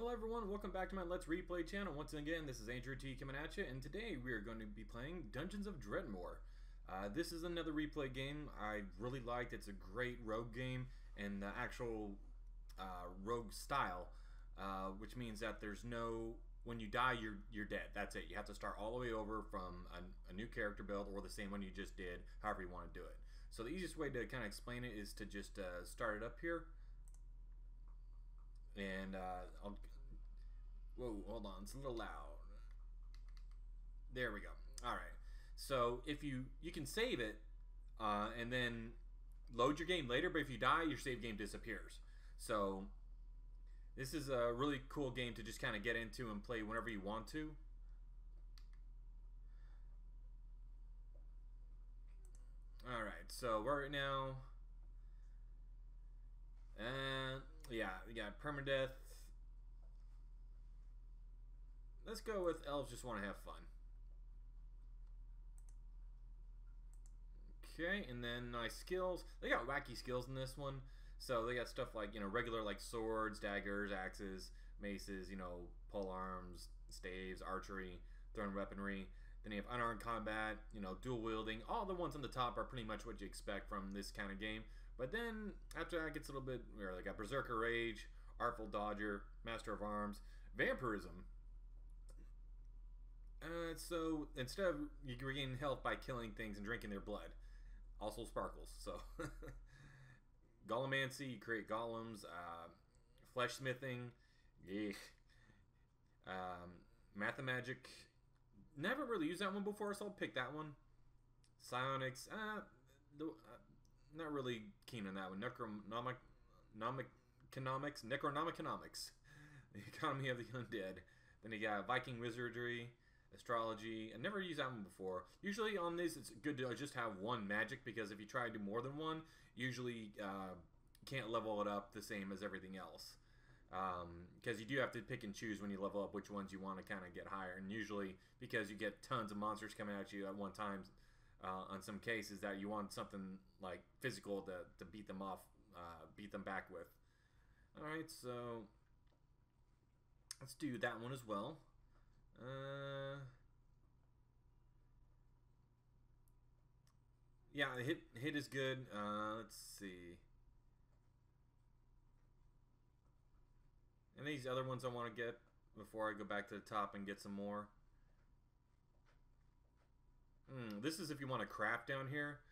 Hello everyone, welcome back to my Let's Replay channel. Once again, this is Andrew T coming at you, and today we are going to be playing Dungeons of Dredmor. This is another replay game I really liked. It's a great rogue game, and the actual rogue style, which means that there's no, when you die, you're dead. That's it. You have to start all the way over from a new character build or the same one you just did, however you want to do it. So the easiest way to kind of explain it is to just start it up here. And whoa, hold on, it's a little loud. There we go. Alright, so if you can save it and then load your game later, but if you die, your save game disappears. So this is a really cool game to just kind of get into and play whenever you want to. Alright, so right now, yeah, we got permadeath. Let's go with elves just want to have fun. Okay, and then nice skills. They got wacky skills in this one. So they got stuff like, regular like swords, daggers, axes, maces, pole arms, staves, archery, thrown weaponry. Then you have unarmed combat, dual wielding. All the ones on the top are pretty much what you expect from this kind of game. But then after that gets a little bit weird. They got Berserker Rage, Artful Dodger, Master of Arms, Vampirism. So instead of you regain health by killing things and drinking their blood, also sparkles. So Golemancy, you create golems. Flesh smithing, Mathemagic. Never really used that one before, so I'll pick that one. Psionics, not really keen on that one. Necronomicon, the economy of the undead. Then you got Viking wizardry, astrology. I never used that one before. Usually on this, it's good to just have one magic, because if you try to do more than one, usually can't level it up the same as everything else. Because you do have to pick and choose when you level up which ones you want to kind of get higher, and usually because you get tons of monsters coming at you at one time, on some cases that you want something like physical to beat them off, beat them back with. Alright, so let's do that one as well. Yeah, hit is good. Let's see. And these other ones I want to get before I go back to the top and get some more. This is if you want to craft down here.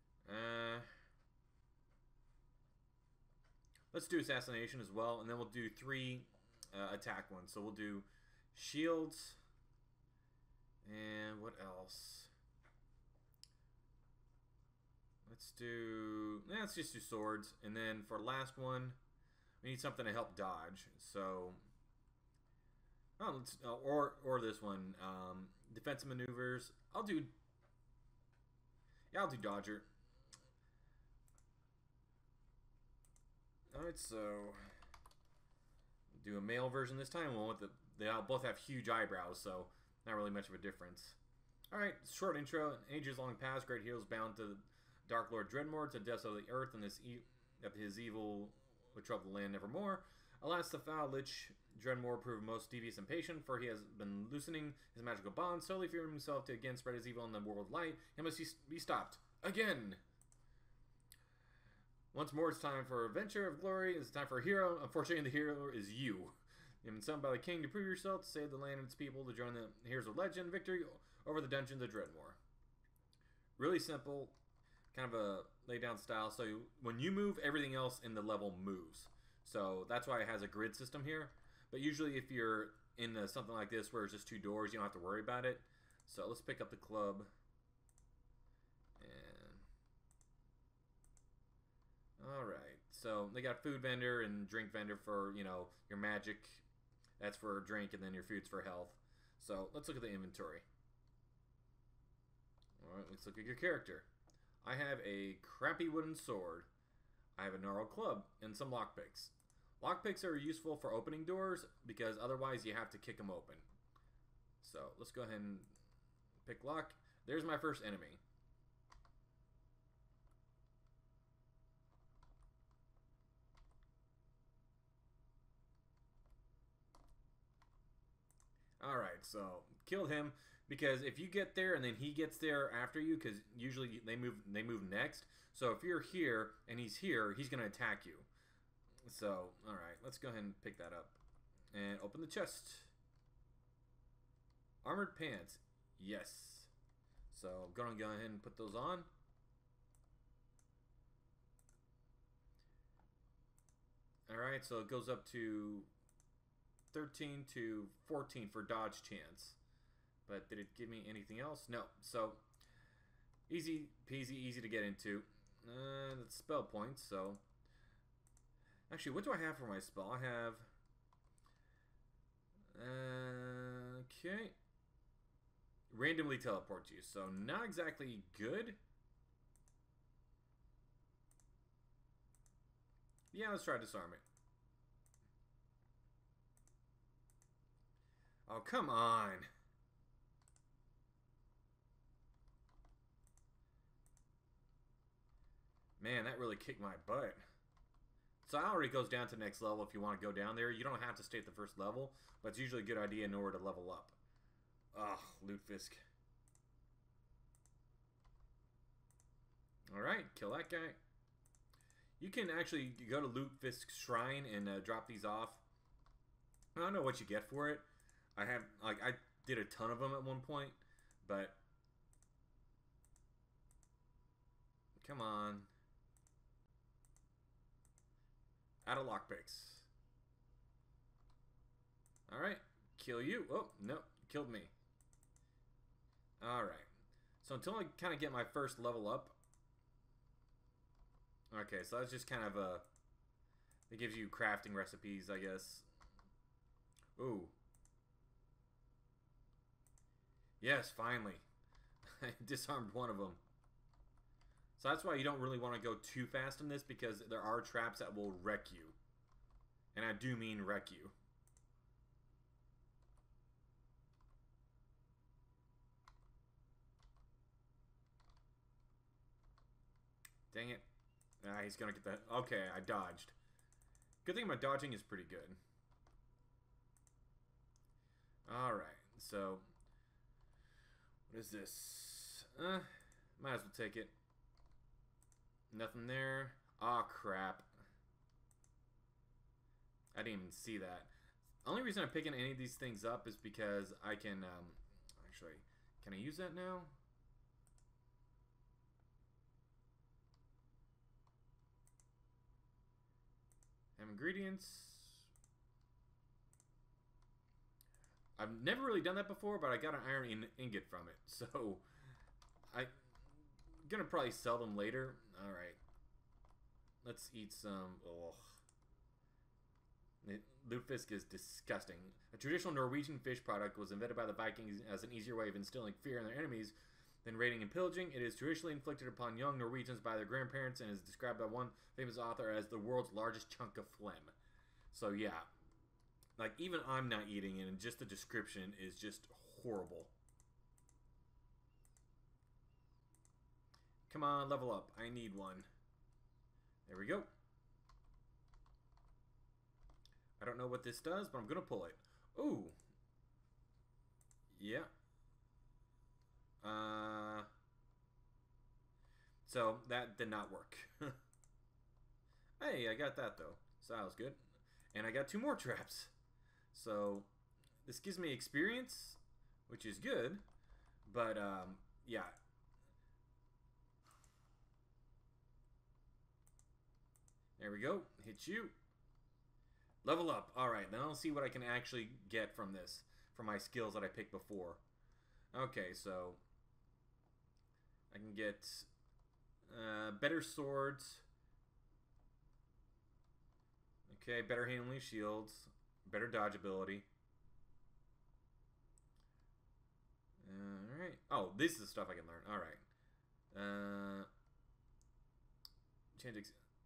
Let's do assassination as well, and then we'll do 3 attack ones. So we'll do shields, and what else? Let's just do swords, and then for last one, we need something to help dodge. So, or this one, defensive maneuvers. I'll do dodger. All right, so do a male version this time. They all both have huge eyebrows, so not really much of a difference. All right, short intro. Ages long past, great heroes bound to Dark Lord Dredmor, to depths of the earth, and his evil would trouble the land nevermore. Alas, the foul lich Dredmor proved most devious and patient, for he has been loosening his magical bonds, solely fearing himself to again spread his evil in the world light. He must be stopped. Again! Once more, it's time for adventure of glory. It's time for a hero. Unfortunately, the hero is you. You've been summoned by the king to prove yourself, to save the land and its people, to join the heroes of legend, victory over the dungeons of Dredmor. Really simple, kind of a lay-down style. So when you move, everything else in the level moves. So that's why it has a grid system here. But usually if you're in something like this where it's just 2 doors, you don't have to worry about it. So let's pick up the club. And alright, so they got food vendor and drink vendor for, your magic. That's for drink, and then your food's for health. So let's look at the inventory. Alright, let's look at your character. I have a crappy wooden sword. I have a gnarled club and some lockpicks. Lockpicks are useful for opening doors because otherwise you have to kick them open. So let's go ahead and pick lock. There's my first enemy. Alright, so kill him, because if you get there and then he gets there after you, because usually they move next. So if you're here and he's here, he's going to attack you. So, alright, let's go ahead and pick that up. And open the chest. Armored pants. Yes. So I'm going to go ahead and put those on. Alright, so it goes up to 13 to 14 for dodge chance. But did it give me anything else? No. So, easy peasy, easy to get into. That's spell points, so... Actually, what do I have for my spell? I have... Okay. Randomly teleport you, so not exactly good. Yeah, let's try disarm it. Oh, come on. Man, that really kicked my butt. So it already goes down to the next level if you want to go down there. You don't have to stay at the first level, but it's usually a good idea in order to level up. Ugh, Lutefisk. Alright, kill that guy. You can actually go to Lutefisk's shrine and drop these off. I don't know what you get for it. I did a ton of them at one point, but... Come on. Out of lockpicks. Alright, kill you. Oh, no, killed me. Alright. So until I kind of get my first level up. Okay, so that's just kind of a... It gives you crafting recipes, I guess. Ooh. Yes, finally. I disarmed one of them. So that's why you don't really want to go too fast in this, because there are traps that will wreck you. And I do mean wreck you. Dang it. Ah, he's gonna get that. Okay, I dodged. Good thing my dodging is pretty good. Alright, so... What is this? Might as well take it. Nothing there. Aw, crap. I didn't even see that. The only reason I'm picking any of these things up is because I can, actually, can I use that now? Have ingredients. I've never really done that before, but I got an iron ingot from it, so I'm gonna probably sell them later. Alright. Let's eat some... Ugh. Lutefisk is disgusting. A traditional Norwegian fish product was invented by the Vikings as an easier way of instilling fear in their enemies than raiding and pillaging. It is traditionally inflicted upon young Norwegians by their grandparents and is described by one famous author as the world's largest chunk of phlegm. So yeah. Like, even I'm not eating it, and just the description is just horrible. Come on, level up. I need one. There we go. I don't know what this does, but I'm going to pull it. Ooh. Yeah. So, that did not work. Hey, I got that, though. So that was good. And I got 2 more traps. So, this gives me experience, which is good. But, yeah. There we go. Hit you. Level up. Alright, then I'll see what I can actually get from this. From my skills that I picked before. Okay, so... I can get... better swords. Okay, better handling shields. Better dodge ability. Alright. Oh, this is the stuff I can learn. Alright. Change...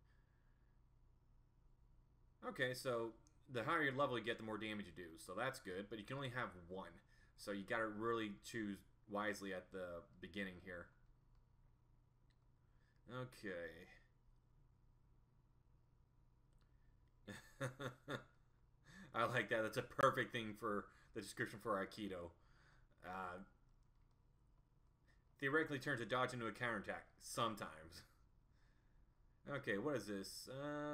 Okay, so the higher your level you get, the more damage you do. So that's good, but you can only have 1. So you gotta really choose wisely at the beginning here. Okay. I I like that. That's a perfect thing for the description for Aikido. Theoretically turns a dodge into a counterattack. Sometimes. Okay, what is this?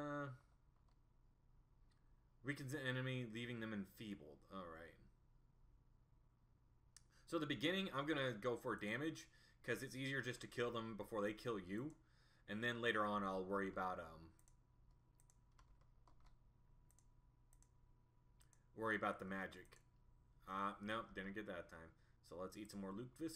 Weakens the enemy, leaving them enfeebled. Alright. So at the beginning, I'm going to go for damage, because it's easier just to kill them before they kill you. And then later on, I'll worry about the magic. Nope, didn't get that time. So let's eat some more Lutefisk.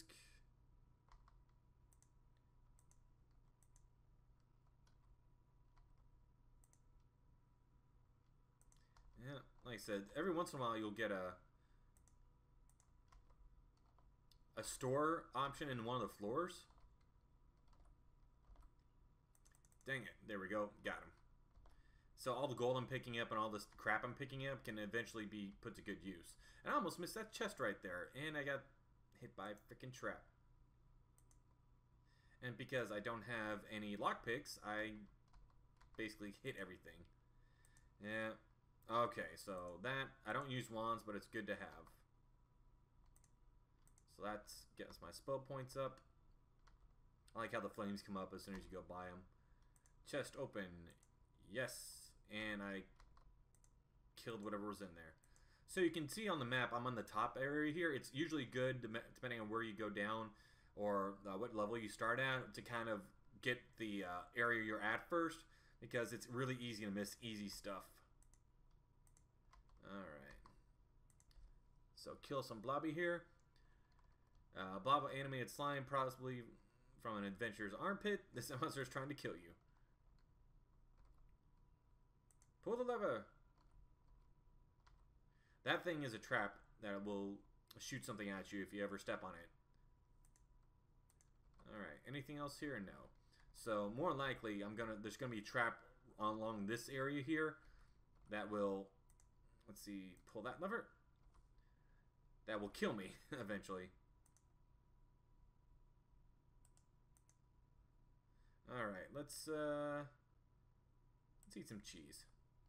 Yeah, like I said, every once in a while you'll get a store option in one of the floors. Dang it, there we go, got him. So all the gold I'm picking up and all this crap I'm picking up can eventually be put to good use. And I almost missed that chest right there, and I got hit by a freaking trap. And because I don't have any lockpicks, I basically hit everything. Yeah. Okay, so that, I don't use wands, but it's good to have. So that gets my spell points up. I like how the flames come up as soon as you go by them. Chest open. Yes. And I killed whatever was in there. So you can see on the map, I'm on the top area here. It's usually good, depending on where you go down or what level you start at, to kind of get the area you're at first, because it's really easy to miss easy stuff. Alright. So kill some blobby here. Blob animated slime, possibly from an adventurer's armpit. This monster is trying to kill you. Pull the lever. That thing is a trap that will shoot something at you if you ever step on it. Alright, anything else here? No. So more likely there's gonna be a trap along this area here that will, let's see, pull that lever. That will kill me eventually. Alright, let's eat some cheese.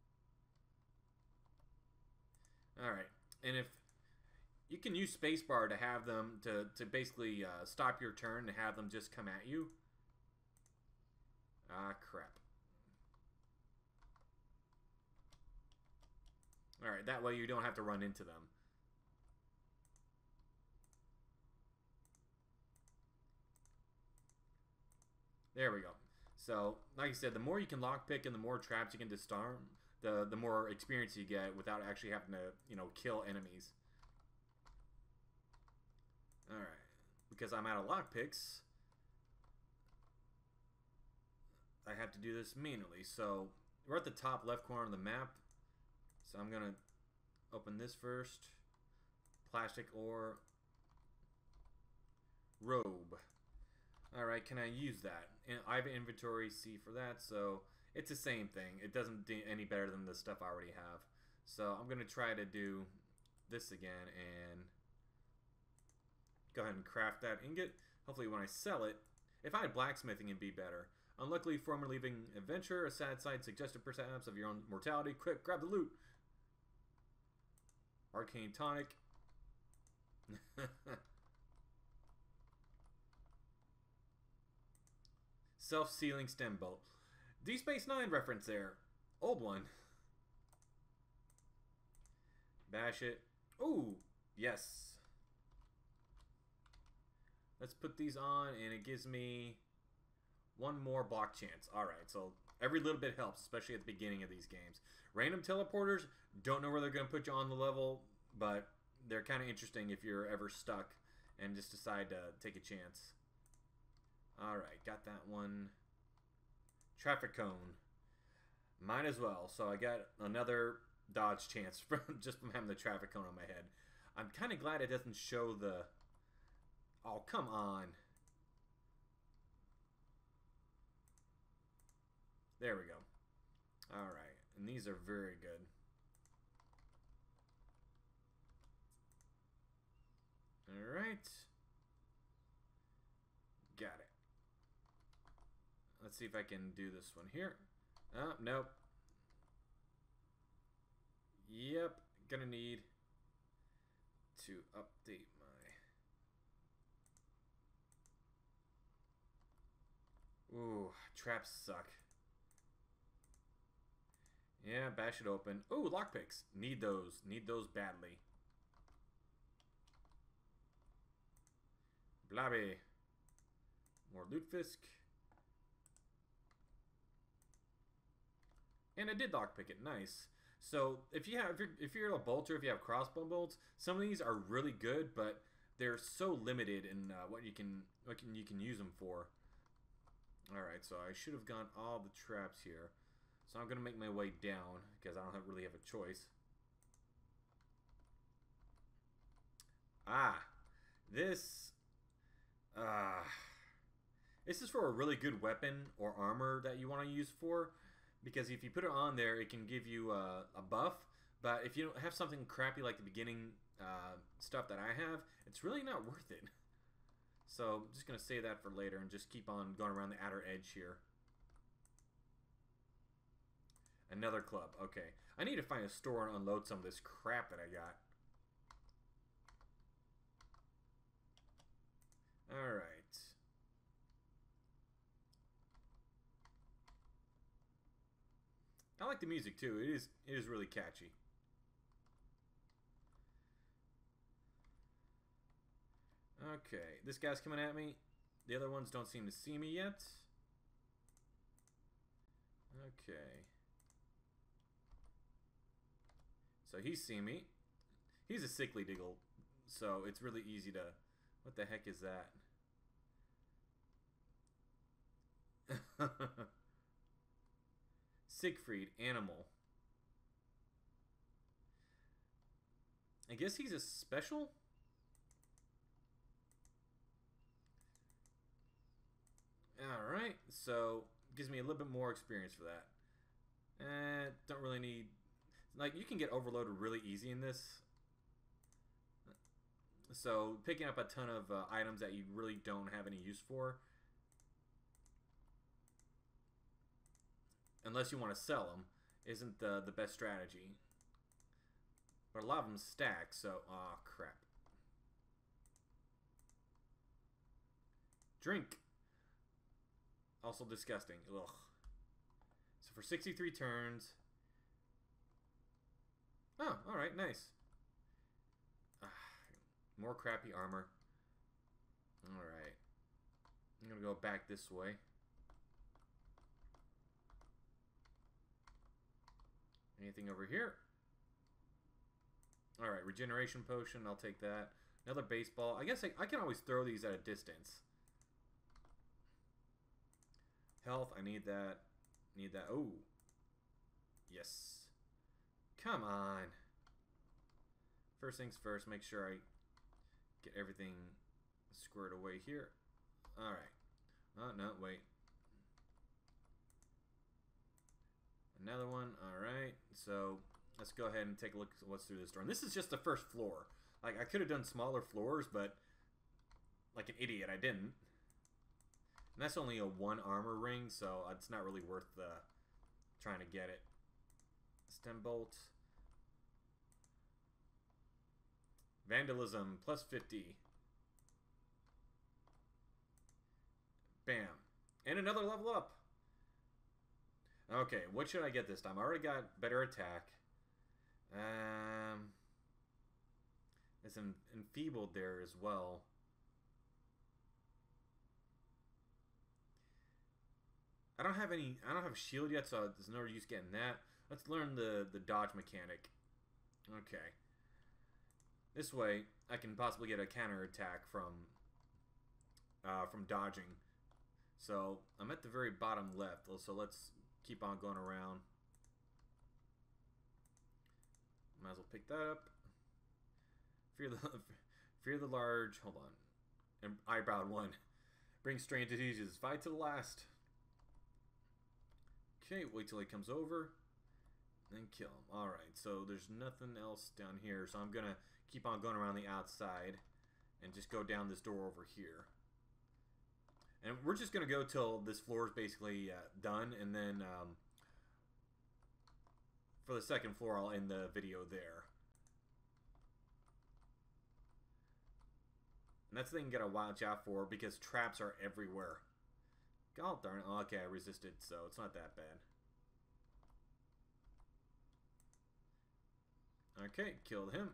Alright, and if you can use spacebar to have them to basically stop your turn and have them just come at you. Ah, crap. Alright, that way you don't have to run into them. There we go. So, like I said, the more you can lockpick and the more traps you can disarm, the more experience you get without actually having to, you know, kill enemies. Alright. Because I'm out of lockpicks, I have to do this manually. So, we're at the top left corner of the map. So I'm going to open this first. Plastic ore. Robe. Alright, can I use that? And I have inventory C for that, so it's the same thing. It doesn't do any better than the stuff I already have. So I'm going to try to do this again and go ahead and craft that ingot. Hopefully when I sell it, if I had blacksmithing, it'd be better. Unluckily, former leaving adventure, a sad sight, suggested perhaps of your own mortality. Quick, grab the loot. Arcane tonic. Self-sealing stem bolt. Deep Space Nine reference there. Old one. Bash it. Ooh, yes. Let's put these on, and it gives me one more block chance. Alright, so every little bit helps, especially at the beginning of these games. Random teleporters, don't know where they're going to put you on the level, but they're kind of interesting if you're ever stuck and just decide to take a chance. Alright, got that one. Traffic cone. Might as well. So I got another dodge chance from just from having the traffic cone on my head. I'm kind of glad it doesn't show the... Oh, come on. There we go. Alright, and these are very good. Alright. Got it. Let's see if I can do this one here. Nope. Yep, gonna need to update my... Ooh, traps suck. Yeah, bash it open. Ooh, lockpicks. Need those. Need those badly. Blobby. More Lutefisk. And I did lockpick it. Nice. So if you're a bolter, if you have crossbow bolts, some of these are really good, but they're so limited in what you can use them for. All right, so I should have gone all the traps here. So I'm gonna make my way down because I don't really have a choice. Ah, this is for a really good weapon or armor that you want to use for, because if you put it on there, it can give you a buff. But if you don't have something crappy like the beginning stuff that I have, it's really not worth it. So I'm just gonna save that for later and just keep on going around the outer edge here. Another club. Okay, I need to find a store and unload some of this crap that I got. All right. I like the music too. It is really catchy. Okay, this guy's coming at me. The other ones don't seem to see me yet. Okay. So he's seen me. He's a sickly diggle, so it's really easy to... What the heck is that? Siegfried, animal. I guess he's a special? Alright, so gives me a little bit more experience for that. Don't really need... Like, you can get overloaded really easy in this. So, picking up a ton of items that you really don't have any use for, unless you want to sell them, isn't the best strategy. But a lot of them stack, so... Aw, crap. Drink. Also disgusting. Ugh. So for 63 turns... Oh, alright, nice. More crappy armor. Alright. I'm gonna go back this way. Anything over here? Alright, regeneration potion, I'll take that. Another baseball. I guess I can always throw these at a distance. Health, I need that. Need that. Oh. Yes. Come on. First things first, make sure I get everything squared away here. Alright. Oh, no, wait. Another one. Alright. So, let's go ahead and take a look at what's through this door. And this is just the first floor. Like, I could have done smaller floors, but like an idiot, I didn't. And that's only a 1 armor ring, so it's not really worth trying to get it. Stem bolt. Vandalism, plus 50. Bam. And another level up. Okay, what should I get this time? I already got better attack. It's enfeebled there as well. I don't have a shield yet, so there's no use getting that. Let's learn the dodge mechanic. Okay. This way, I can possibly get a counter attack from dodging. So I'm at the very bottom left. So let's keep on going around. Might as well pick that up. Fear the large. Hold on. And eyebrow 1. Bring strange diseases. Fight to the last. Okay, wait till he comes over. Then kill him. Alright, so there's nothing else down here. So I'm going to keep on going around the outside. And just go down this door over here. And we're just going to go till this floor is basically done. And then for the second floor, I'll end the video there. And that's the thing you gotta watch out for because traps are everywhere. God darn it. Oh, okay, I resisted, so it's not that bad. Okay, killed him.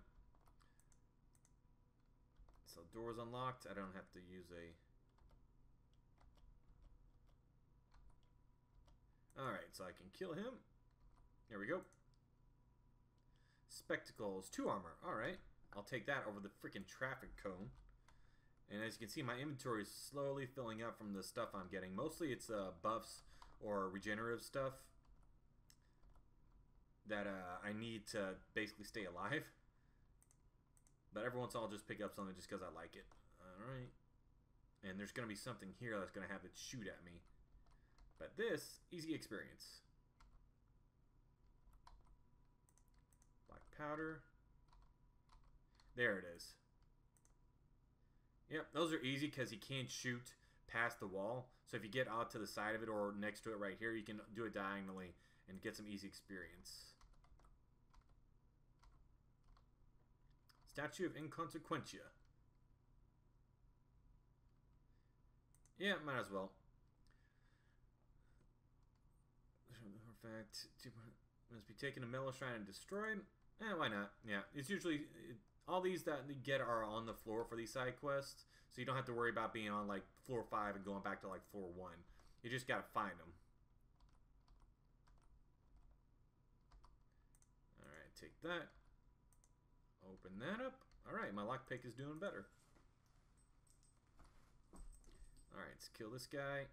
So door's unlocked. I don't have to use a... Alright, so I can kill him. There we go. Spectacles, 2 armor. Alright. I'll take that over the freaking traffic cone. And as you can see, my inventory is slowly filling up from the stuff I'm getting. Mostly it's buffs or regenerative stuff that I need to basically stay alive. But every once in a while I'll just pick up something just because I like it. Alright. And there's going to be something here that's going to have it shoot at me. But this, easy experience. Black powder. There it is. Yep, those are easy because you can't shoot past the wall. So if you get out to the side of it or next to it right here, you can do it diagonally and get some easy experience. Statue of Inconsequentia. Yeah, might as well. In fact, must be taken to Mellow Shrine and destroyed. Why not? Yeah, it's usually... all these that you get are on the floor for these side quests, so you don't have to worry about being on like floor 5 and going back to like floor 1. You just gotta find them. Alright, take that. Open that up. Alright, my lockpick is doing better. Alright, let's kill this guy.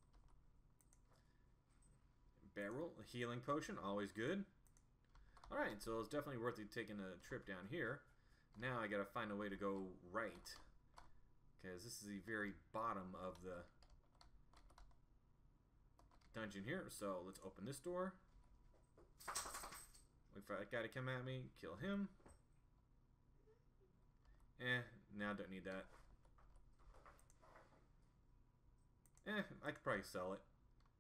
Barrel, a healing potion, always good. Alright, so it's definitely worth it taking a trip down here. Now I gotta find a way to go right. Because this is the very bottom of the dungeon here. So let's open this door. Wait for that guy to come at me. Kill him. Now I don't need that. I could probably sell it.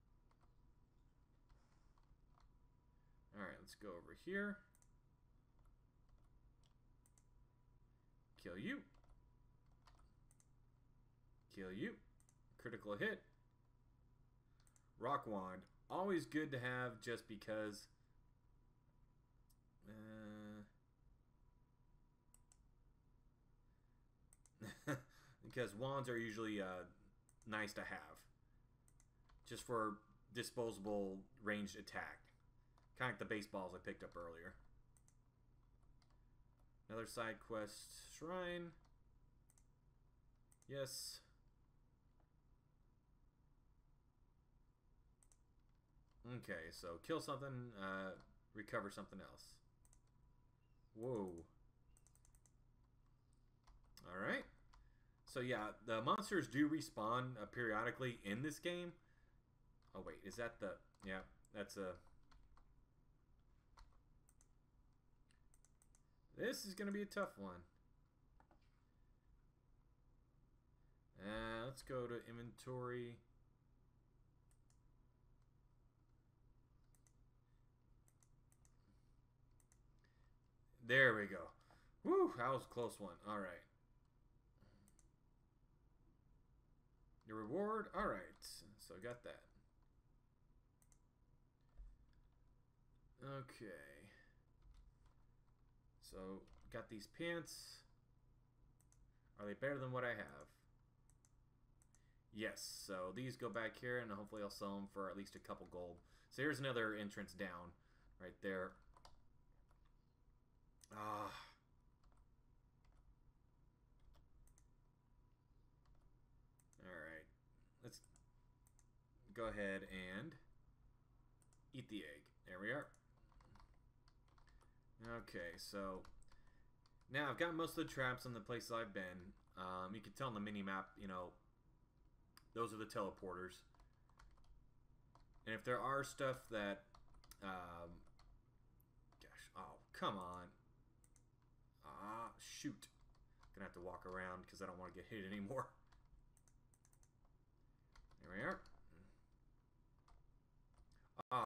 Alright, let's go over here. Kill you. Kill you. Critical hit. Rock wand. Always good to have just because... because wands are usually nice to have. Just for disposable ranged attack. Kind of like the baseballs I picked up earlier. Another side quest shrine. Yes. Okay, so kill something, recover something else. Whoa. Alright. So yeah, the monsters do respawn periodically in this game. Oh wait, is that the... yeah, that's a... This is going to be a tough one. Let's go to inventory. There we go. Woo, that was a close one. All right. Your reward. All right. So I got that. Okay. So, got these pants. Are they better than what I have? Yes, so these go back here, and hopefully I'll sell them for at least a couple gold. So here's another entrance down, right there. Ah. Alright. Let's go ahead and eat the egg. There we are. Okay, so now I've got most of the traps in the places I've been. You can tell on the mini-map, you know, those are the teleporters. And if there are stuff that, gosh, oh, come on. Ah, shoot. Gonna have to walk around because I don't want to get hit anymore. There we are.